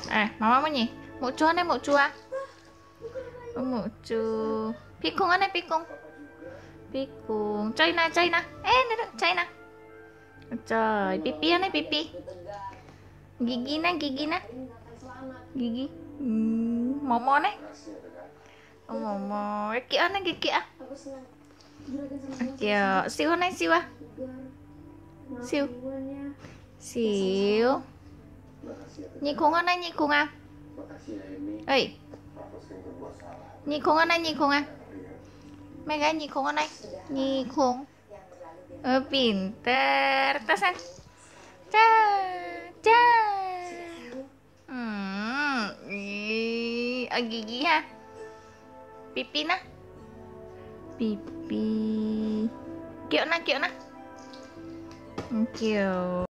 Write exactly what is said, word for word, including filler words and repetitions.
À, mama mau nhỉ? Mụ chua này, mụ chua. Mụ chua. Pikung này, pikung. Pikung. Chơi nè, chơi nè. Ê, nè, chơi nè. Trời, pipi này, pipi. Gigi nè, gigi nè. Gigi. Hmm, momo này. Oh, momo. Kia này, kia. Kia, siêu này, siêu à. Siêu. Siêu. Nyikung này, nyikung à. Ơi. Nyikung này, nyikung à. Mega nyikung này. Nyikung. Oh, pintar. Tasan. Ca. Ca. Hmm. Ih, oh, gigi ha. Pipi na. Pipi. Kiểu na, kiểu na. Kiểu.